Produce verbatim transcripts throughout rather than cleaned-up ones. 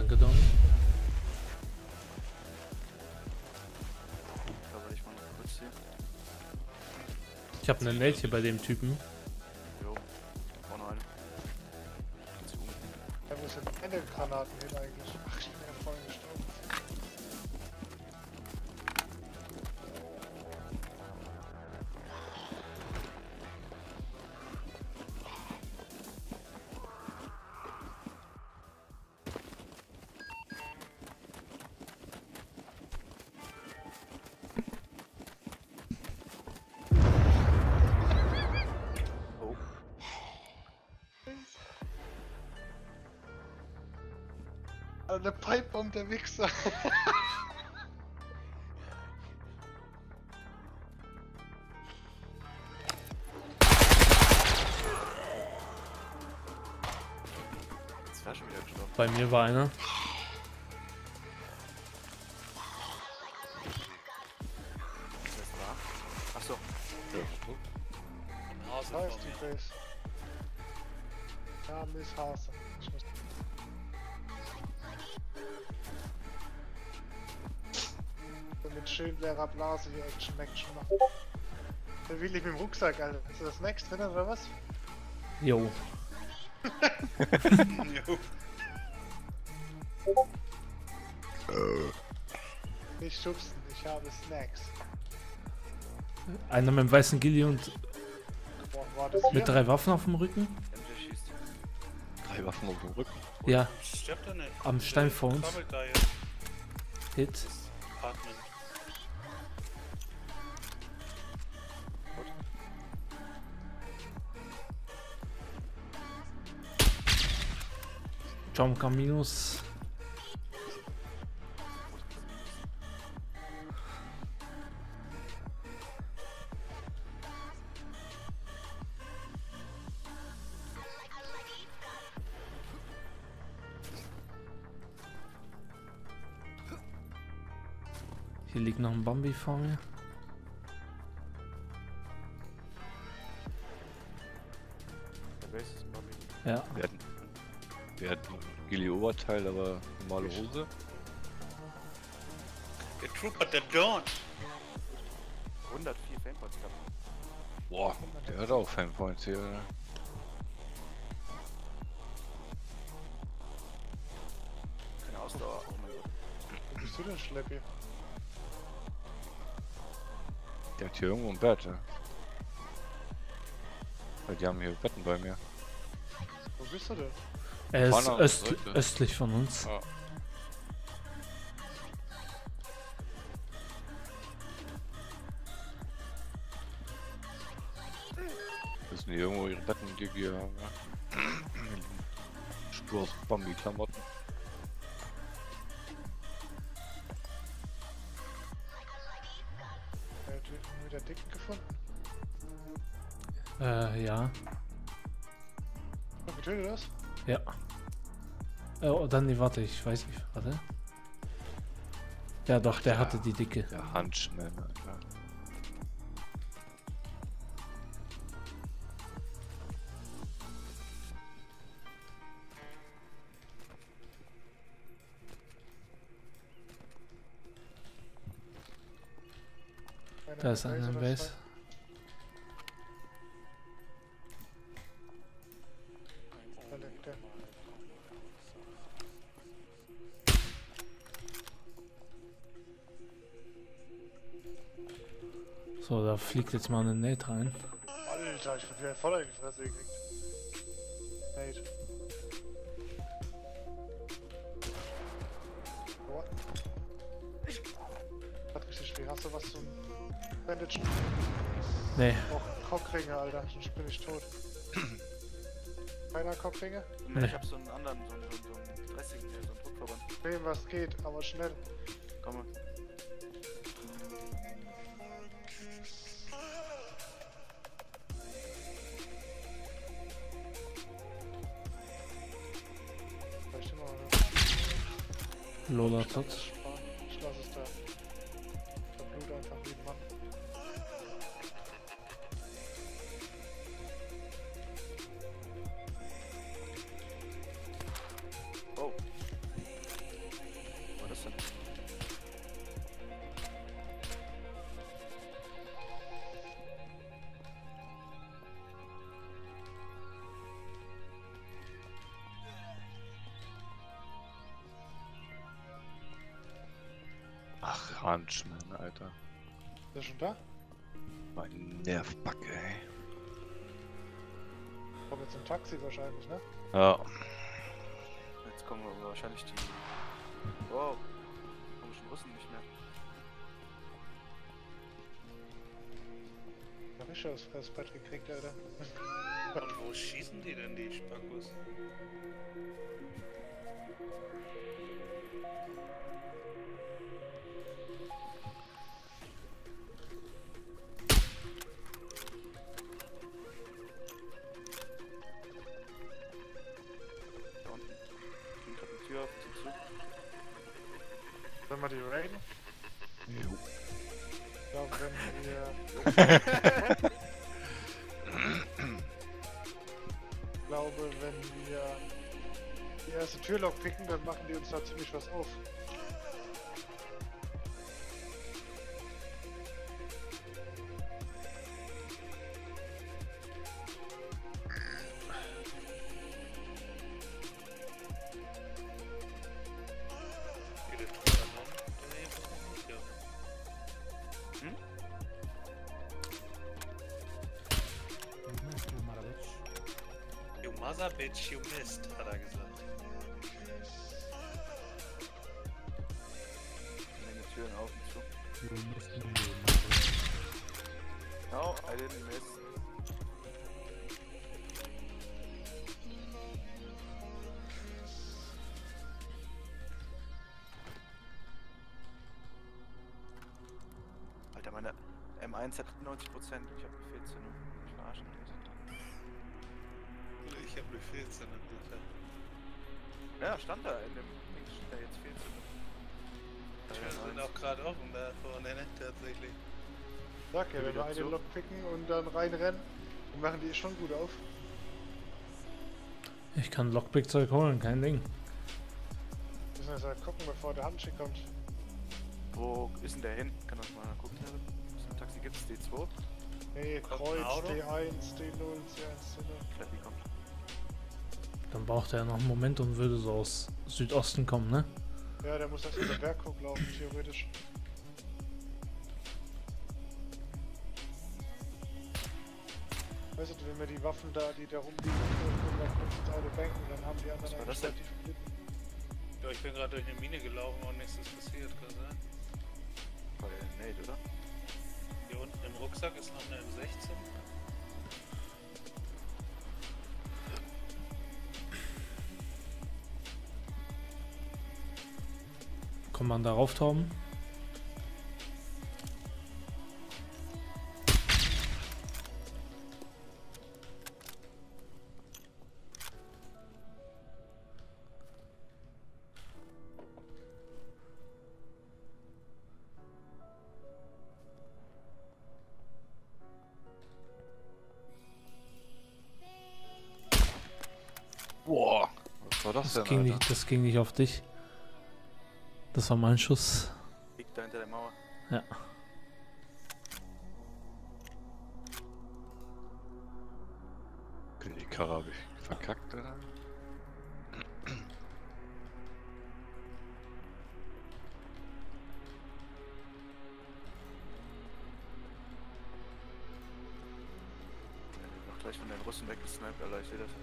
Danke, Don. Da werde ich mal noch kurz hier. Ich habe eine Nate hier bei dem Typen. Jo, auch noch eine. Ja, wo sind meine Granaten hin eigentlich? Ach, ich bin ja voll gestorben. Eine Pipebomb, der Wichser. Jetzt war schon wieder gestorben. Bei mir war einer. Was ist das da? Achso. Da ist die Base. Ja, Miss Hase. Ich muss mit schön leerer Blase hier Action Action machen. Da will ich mit dem Rucksack, Alter. Ist da Snacks drin oder was? Jo. Nicht schubsen, ich habe Snacks. Einer mit dem weißen Gilly und Boah, war das mit hier? drei Waffen auf dem Rücken. Der schießt. Drei Waffen auf dem Rücken. Ja, Stirbt er nicht? am Stein vor uns. Krabbelt da jetzt. Hit. Atmen. Jump minus. Hier liegt noch ein Bambi vor mir. Der Base ist ein Bambi. Ja. Wir hatten, wir hatten Gilly Oberteil, aber normale Hose. Der Trooper, der Dawn. hundertvier Famepoints gehabt. Boah, der hat auch Fanpoints hier. Oder? Keine Ausdauer. Oh mein Gott. Wo bist du denn, Schleppi? Der hat hier irgendwo ein Bett. Ja. Weil die haben hier Betten bei mir. Wo bist du denn? Er ist Vorne, öst Seite. östlich von uns. Ja. Müssen die irgendwo ihre Betten die hier haben, ja. Spur aus Bambi-Klamotten. Er hat wieder Dicken gefunden. Äh, ja. Und getötet das? Ja. Äh, oh, dann, nee, warte, ich weiß nicht, warte. Ja doch, der Ja. hatte die dicke. Der Hunchman, Alter. Einer Da ist in der einer im oder Base. zwei? Da liegt der. So, da fliegt jetzt mal eine Nate rein. Alter, ich bin wieder voll in die Fresse gekriegt. Nate. Boah. Hat richtig weh. Hast du was zum Bandage? Nee, Auch Cockringe, Alter. Sonst bin ich tot. Keiner Cockringe? Ne, Nee. ich hab so einen anderen, so einen, so einen, so einen Dressing hier, so einen Druckverband. Wem was geht, aber schnell. Komm mal. Vielleicht immer mal. Lola tot. Sparen. Ich lass es da. Der Blut einfach wie ein Mann. Oh. Crunchman, Alter. Ist der schon da? Mein Nervbacke, ey. Kommt jetzt im Taxi wahrscheinlich, ne? Ja. Jetzt kommen wir wahrscheinlich die. Wow. Komischen Russen nicht mehr. Hab ich schon das Fressbrett gekriegt, Alter. Und wo schießen die denn, die Spackos? Da unten. Ging gerade die Tür auf, zieht zu. Sollen wir die raiden? Jo. Ich glaube, wenn wir... Ich glaube, wenn wir die erste Tür lockpicken, dann machen die uns da ziemlich was auf. You mother bitch, you missed, hat er gesagt. Menge Türen auf und zu. No, I didn't miss. Alter, meine M eins hat neunzig Prozent. Ich hab vierzehn. Ich verarschen. Ich hab nur vierzehn. Ja, stand da in dem Ding, steht da jetzt vierzehn. Wir sind auch gerade offen da vorne, ne? Tatsächlich. Sag ja, wenn wir eine lockpicken und dann reinrennen, dann machen die schon gut auf. Ich kann Lockpick-Zeug holen, kein Ding. Müssen wir jetzt halt gucken, bevor der Handschick kommt. Wo ist denn der hin? Kann das mal gucken. Was für ein Taxi gibt's? D zwei? Nee, Kommt ein Kreuz, Auto? D eins, D null, C eins, C null. Flappy kommt. Dann braucht er noch einen Moment und würde so aus Südosten kommen, ne? Ja, der muss erst über den Berg hochlaufen, theoretisch. Weißt du, wenn wir die Waffen da, die da rumliegen, und dann kurz ins Auto banken, dann haben die anderen Was war eigentlich das denn? relativ gut. Ja, ich bin gerade durch eine Mine gelaufen und nichts ist passiert, kann sein. Bei Nate, oder? Hier unten im Rucksack ist noch eine M sechzehn. Kann man da rauftauben? Boah. Was war das, Das denn, ging, Alter? nicht, das ging nicht auf dich. Das war mein Schuss. Liegt da hinter der Mauer. Ja. Okay, die Karre hab ich verkackt, Alter. Der wird noch gleich von den Russen weggesniped, Alter, ich seh das.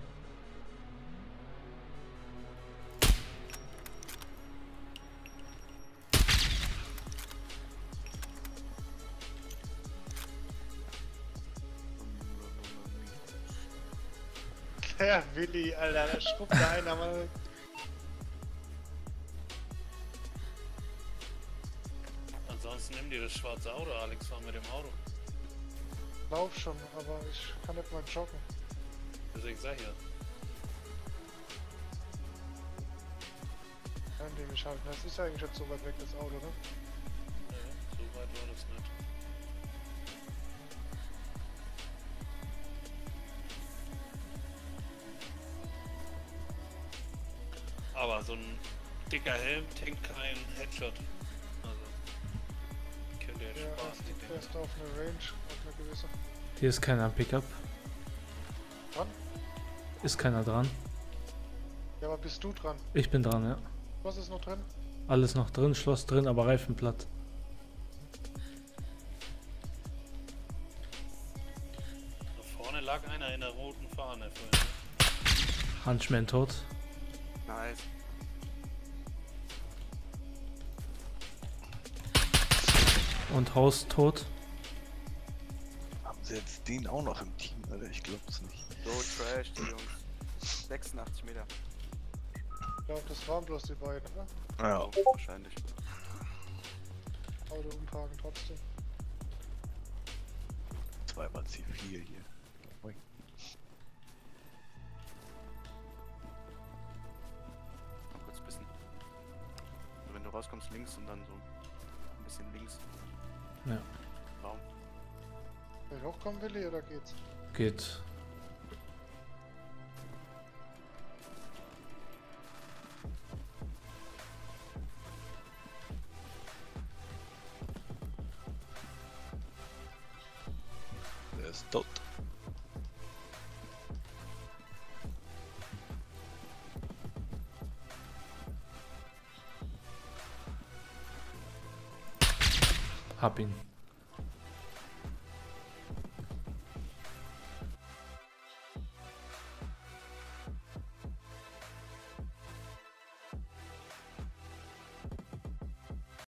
Der Willi, Alter, da schrubbt da einer mal. Ansonsten nimm dir das schwarze Auto, Alex, fahr mit dem Auto. Lauf schon, aber ich kann nicht mal joggen. Deswegen sag ich ja. Dann nehme ich halt. Das ist eigentlich jetzt so weit weg, das Auto, ne? Ja, so weit war das nicht. Aber so ein dicker Helm tankt keinen Headshot. Also, könnt ihr Ja, Spaß, die erst, Dinger. erst auf eine Range, auf eine gewisse. Hier ist keiner am Pickup. Dran? Ist keiner dran. Ja, aber bist du dran? Ich bin dran, ja. Was ist noch drin? Alles noch drin, Schloss drin, aber Reifen platt. Da vorne lag einer in der roten Fahne vorhin. Hunchman tot. Nice. Und Haus tot. Haben sie jetzt den auch noch im Team, Alter? Ich glaub's nicht. So trash, die Jungs. sechsundachtzig Meter. Ich glaube, das waren bloß die beiden, oder? Ja. Oh, wahrscheinlich. Auto umparken trotzdem. Zweimal C vier hier. Ui. Mal kurz ein bisschen. Also wenn du rauskommst, links und dann so ein bisschen links. Ja. Raum. Will ich hochkommen, Willi, oder geht's? Geht. Der ist tot. Hab ihn.